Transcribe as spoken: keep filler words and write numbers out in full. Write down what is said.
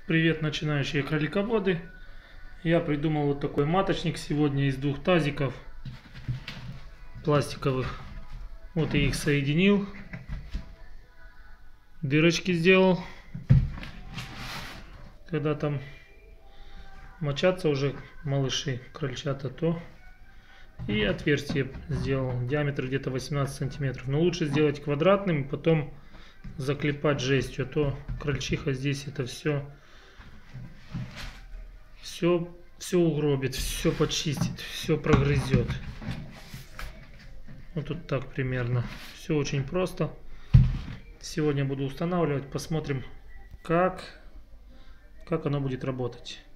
Привет, начинающие кролиководы. Я придумал вот такой маточник сегодня из двух тазиков пластиковых. Вот я их соединил, дырочки сделал. Когда там мочатся уже малыши крольчата, то и отверстие сделал, диаметр где-то восемнадцать сантиметров. Но лучше сделать квадратным, потом заклепать жестью, а то крольчиха здесь это все все все угробит, все почистит, все прогрызет. Вот тут так примерно. Все очень просто. Сегодня буду устанавливать, посмотрим, как как оно будет работать.